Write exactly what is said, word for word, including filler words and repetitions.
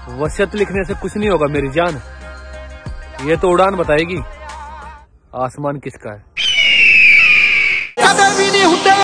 वसीयत लिखने से कुछ नहीं होगा मेरी जान, ये तो उड़ान बताएगी आसमान किसका है।